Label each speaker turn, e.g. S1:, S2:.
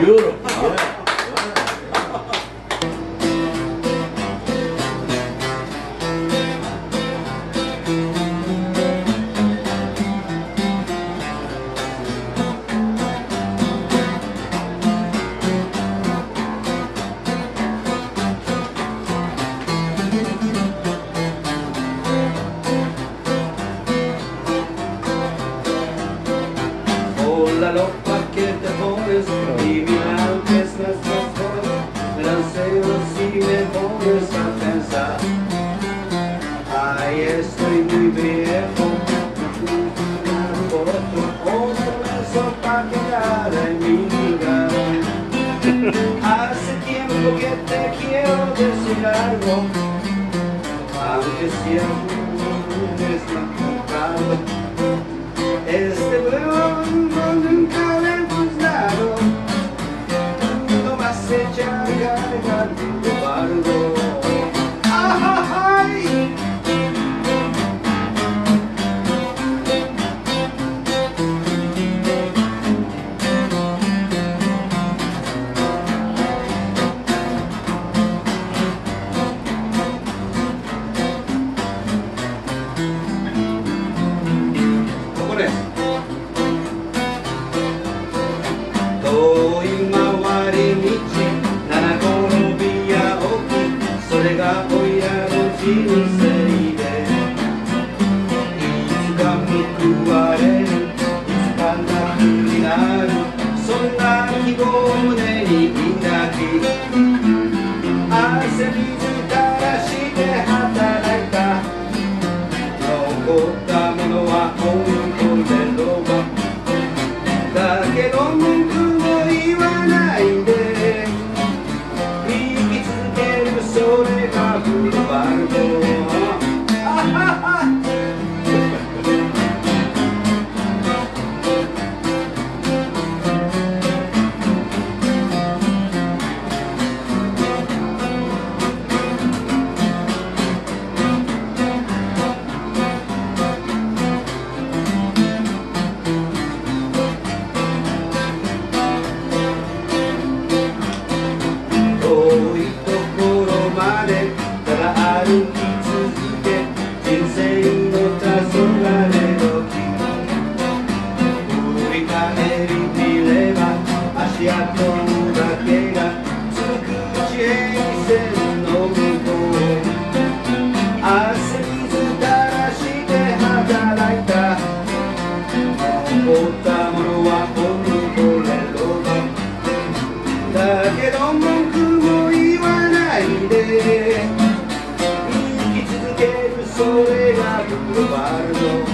S1: Beautiful. Yeah.
S2: Los paquetes y mirar que es nuestro esfuerzo, lanceos y me pones a pensar. Ay, estoy muy viejo, una foto, otro beso para quedar en mi lugar. Hace tiempo que te quiero decir algo, aunque siempre es complicado. Este huevo nunca me he gustado, no vas a echar carga de bardo. ¡Ay!人生でいつか報われる、いつか楽になる、そんな希望を胸に抱き、汗水垂らして働いた。残ったものは本当でロバだけど文句も言わないで生き続ける、それがブルーバルド。遠いところまでただ歩き続け、人生の黄昏時振り返り見れば足跡だけが続く地平線の向こう。汗水垂らして働いた。残ったものは本当でロバだけど文句も言わないで生き続ける、それがブルーバルド。